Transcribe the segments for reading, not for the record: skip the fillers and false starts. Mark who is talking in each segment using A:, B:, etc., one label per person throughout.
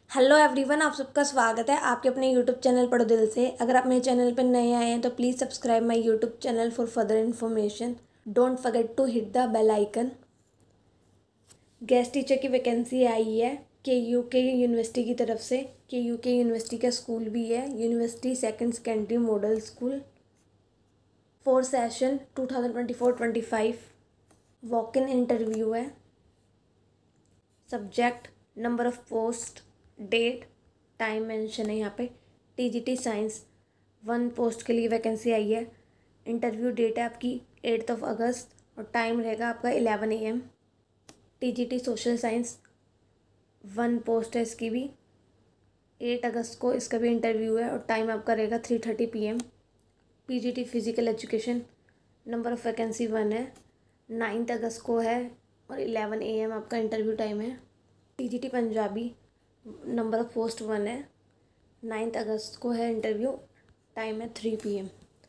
A: Hello everyone, आप सबका स्वागत है आपके अपने यूट्यूब चैनल पढ़ो दिल से। अगर आप मेरे चैनल पर नए आए हैं तो please subscribe my YouTube channel for further information. Don't forget to hit the bell icon. Guest teacher की वैकेंसी आई है के यूनिवर्सिटी की तरफ से। के यूनिवर्सिटी का स्कूल भी है, university second secondary model school. 4 session 2024-25 walk in interview है। Subject, number of post, date, time mention है यहाँ पे। टीजीटी साइंस 1 पोस्ट के लिए वैकेंसी आई है। इंटरव्यू डेट है आपकी 8 अगस्त और टाइम रहेगा आपका 11 AM। TGT social science 1 post है, इसकी भी 8 अगस्त को इसका भी इंटरव्यू है और टाइम आपका रहेगा 3:30 PM। PGT physical education number of vacancy 1 है, 9 अगस्त को है और 11 AM आपका इंटरव्यू टाइम है। TGT Punjabi number of post 1 है, 9 अगस्त को है इंटरव्यू, टाइम है 3 PM।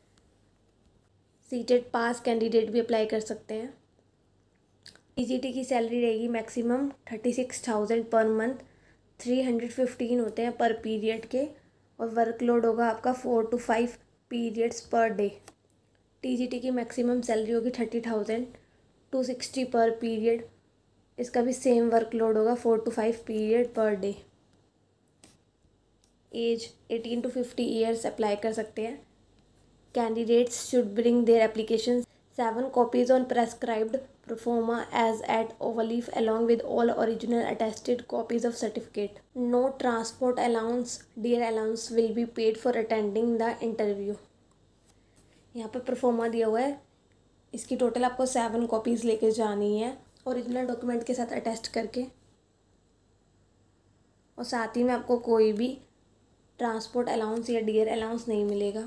A: सीटेड पास कैंडिडेट भी अप्लाई कर सकते हैं। टीजीटी की सैलरी रहेगी मैक्सिमम 36,000 पर मंथ, 315 होते हैं पर पीरियड के, और वर्कलोड होगा आपका 4 to 5 periods per day. TGT की मैक्सिमम सैलरी होगी 30,000, 260 पर पीरियड। इसका भी सेम वर्कलोड होगा 4 to 5 period per day. Age 18 to 50 years apply कर सकते हैं। Candidates should bring their application 7 copies on prescribed proforma as at overleaf along with all original attested copies of certificate. No transport allowance, dear allowance will be paid for attending the interview. यहाँ पर proforma दिया हुआ है, इसकी total आपको 7 copies लेके जानी है ओरिजिनल डॉक्यूमेंट के साथ अटेस्ट करके, और साथ ही में आपको कोई भी ट्रांसपोर्ट अलाउंस या डियर अलाउंस नहीं मिलेगा।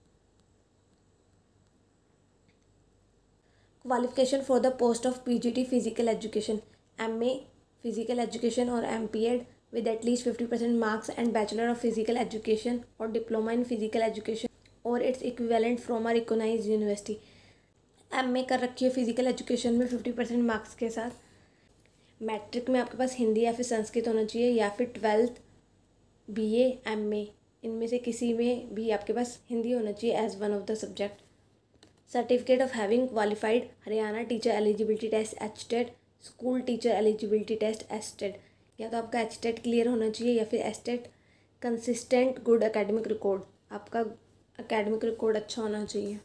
A: Qualification for the post of PGT physical education, MA physical education और MPEd with at least 50% marks and bachelor of physical education और डिप्लोमा इन फिजिकल एजुकेशन और its equivalent from a recognised university. MA कर रखी है physical education में 50% marks के साथ। Matric में आपके पास हिंदी या फिर संस्कृत होना चाहिए, या फिर 12th BA MA इनमें से किसी में भी आपके पास हिंदी होना चाहिए as one of the subject. Certificate of having qualified Haryana teacher eligibility test HTET, school teacher eligibility test HTET। या तो आपका HTET क्लियर होना चाहिए या फिर HTET। Consistent good academic record, आपका एकेडमिक रिकॉर्ड अच्छा होना चाहिए।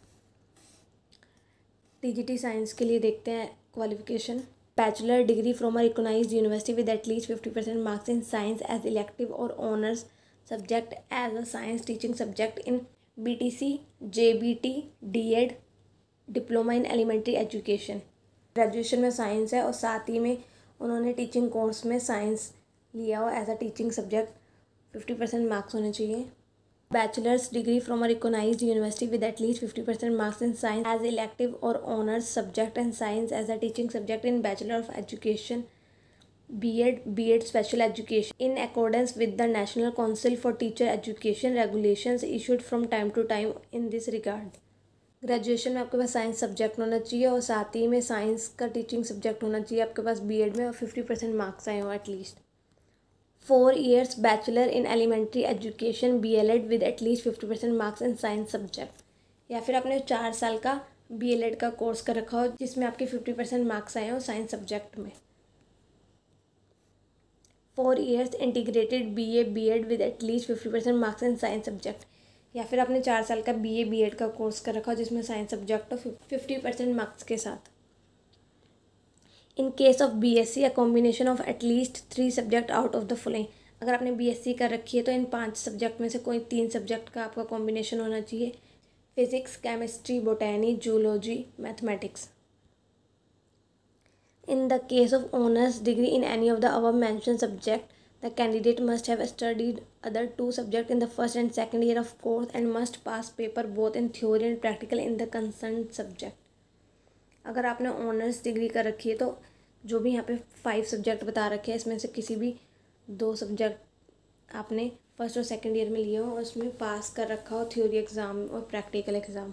A: टीजीटी साइंस के लिए देखते हैं qualification. Bachelor degree from a recognised university with at least 50% marks in science as elective और honours subject as a science teaching subject in BTC, JBT, DEd, diploma in elementary education. Graduation में science है और साथ ही में उन्होंने teaching course में science लिया हो as a teaching subject, 50% marks होने चाहिए। Bachelors degree from a recognised university with at least 50% marks in science as elective और honours subject and science as a teaching subject in bachelor of education B.Ed special education in accordance with the National Council for Teacher Education regulations issued from time to time in this regard। Graduation में आपके पास science subject होना चाहिए और साथ ही में science का teaching subject होना चाहिए आपके पास B.Ed में, और 50% मार्क्स आए हो at least. 4 years bachelor in elementary education BLEd with at least 50% marks in science subject. या फिर आपने 4 साल का BLEd का कोर्स कर रखा हो जिसमें आपके 50% मार्क्स आए हो साइंस सब्जेक्ट में। 4 years integrated BA B.Ed with at least 50% marks in science subject. या फिर आपने 4 साल का BA B.Ed का कोर्स कर रखा हो जिसमें साइंस सब्जेक्ट हो 50% मार्क्स के साथ। In case of BSc a combination of at least 3 subject out of the following. अगर आपने BSc कर रखी है तो इन 5 सब्जेक्ट में से कोई 3 सब्जेक्ट का आपका कॉम्बिनेशन होना चाहिए। Physics, chemistry, botany, zoology, mathematics. In the case of honors degree in any of the above mentioned subject, the candidate must have studied other 2 subjects in the first and second year of course and must pass paper both in theory and practical in the concerned subject। अगर आपने honours degree कर रखी है तो जो भी यहाँ पे 5 सब्जेक्ट बता रखे हैं इसमें से किसी भी 2 सब्जेक्ट आपने फर्स्ट और सेकंड ईयर में लिए हो और उसमें पास कर रखा हो थ्योरी एग्ज़ाम और practical exam.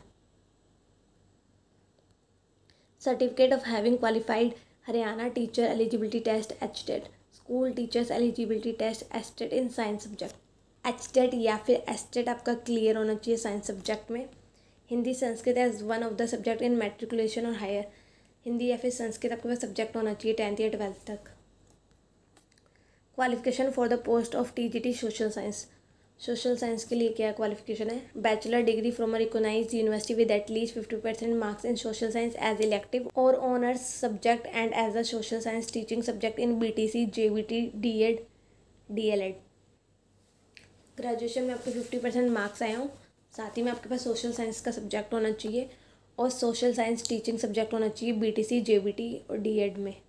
A: Certificate of having qualified Haryana teacher eligibility test HTET, school teachers eligibility test STET in science subject. HTET या फिर एस्टेट आपका क्लियर होना चाहिए साइंस सब्जेक्ट में। Hindi Sanskrit as one of the subject in matriculation और हायर। हिंदी या फिर संस्कृत आपके पास सब्जेक्ट होना चाहिए 10th या 12th तक। Qualification for the post of TGT social science. Social science के लिए क्या क्वालिफिकेशन है? Bachelor degree from a recognised university with at least 50% marks in social science as elective और honours subject and as a social science teaching subject in BTC, JBT, DEd, DElEd. Graduation में आपके 50% marks आए हों, साथ ही में आपके पास सोशल साइंस का सब्जेक्ट होना चाहिए और सोशल साइंस टीचिंग सब्जेक्ट होना चाहिए बीटीसी, जेबीटी और डीएड में।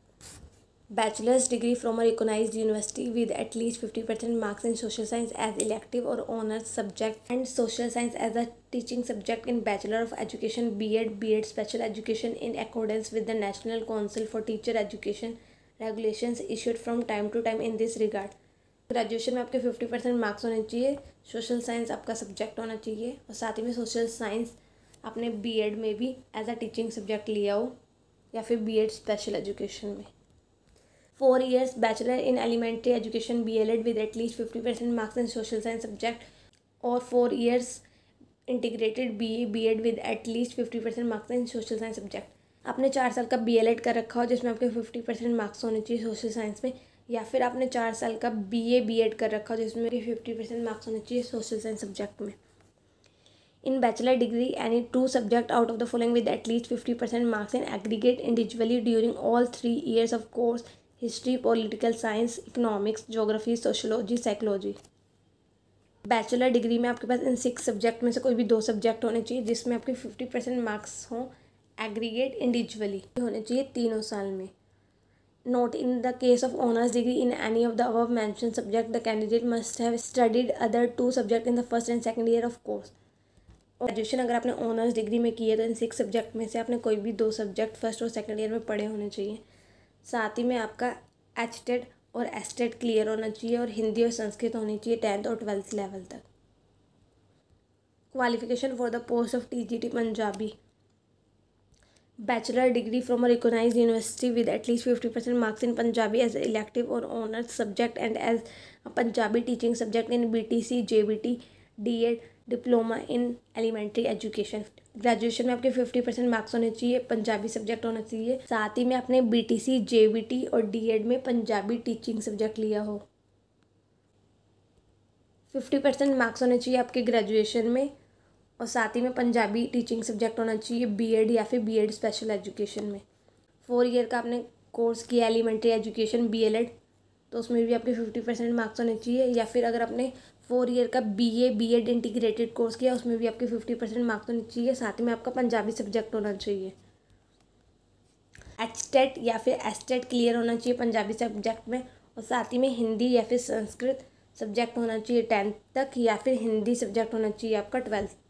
A: Bachelors degree from a recognised university with at least 50% marks in social science as elective और honours subject and social science as a teaching subject in bachelor of education BEd special education in accordance with the national council for teacher education regulations issued from time to time in this regard. Graduation में आपके 50% marks होने चाहिए, social science आपका subject होना चाहिए और साथ ही में सोशल साइंस आपने बीएड में भी एज अ टीचिंग सब्जेक्ट लिया हो या फिर बीएड स्पेशल एजुकेशन में। 4 years bachelor in elementary education BElEd with at least 50% marks in social science subject और 4 years integrated BEd with at least 50% marks in social science subject. आपने 4 साल का बीएलएड कर रखा हो जिसमें आपके 50% मार्क्स होने चाहिए सोशल साइंस में, या फिर आपने 4 साल का बीएड कर रखा हो जिसमें 50% मार्क्स होने चाहिए सोशल साइंस सब्जेक्ट में। In bachelor degree, any 2 subject out of the following with at least 50% marks in aggregate individually during all 3 years of course: history, political science, economics, geography, sociology, psychology। Bachelor degree में आपके पास इन 6 subject में से कोई भी 2 subject होने चाहिए जिसमें आपके 50% मार्क्स हों एग्रीगेट इंडिविजुअली होने चाहिए तीनों साल में। Note: in the case of honors degree in any of the above mentioned subject, the candidate must have studied other 2 subjects in the first and second year of course। Graduation अगर आपने honours degree में की है तो इन 6 subject में से आपने कोई भी 2 सब्जेक्ट फर्स्ट और सेकंड ईयर में पढ़े होने चाहिए। साथ ही में आपका एचटेट और एस्टेट क्लियर होना चाहिए और हिंदी और संस्कृत होनी चाहिए 10th और 12th लेवल तक। Qualification for the post of TGT Punjabi. Bachelor degree from a recognised university with at least 50% marks in Punjabi as elective और honours subject and as Punjabi teaching subject in BTC, JBT, DEd, diploma in elementary education. Graduation में आपके 50% marks होने चाहिए, Punjabi subject होना चाहिए, साथ ही में आपने बीटीसी, जेबीटी और डीएड में पंजाबी टीचिंग सब्जेक्ट लिया हो। 50% मार्क्स होने चाहिए आपके ग्रेजुएशन में और साथ ही में पंजाबी टीचिंग सब्जेक्ट होना चाहिए बीएड या फिर बीएड स्पेशल एजुकेशन में। 4 ईयर का आपने कोर्स किया एलिमेंट्री एजुकेशन बीएलएड तो उसमें भी आपके 50% मार्क्स होने चाहिए, या फिर अगर आपने 4 ईयर का बीएड इंटीग्रेटेड कोर्स किया उसमें भी आपके 50% मार्क्स होने चाहिए, साथ ही में आपका पंजाबी सब्जेक्ट होना चाहिए। एचटेट या फिर एस्टेट क्लियर होना चाहिए पंजाबी सब्जेक्ट में और साथ ही में हिंदी या फिर संस्कृत सब्जेक्ट होना चाहिए 10th तक, या फिर हिंदी सब्जेक्ट होना चाहिए आपका 12th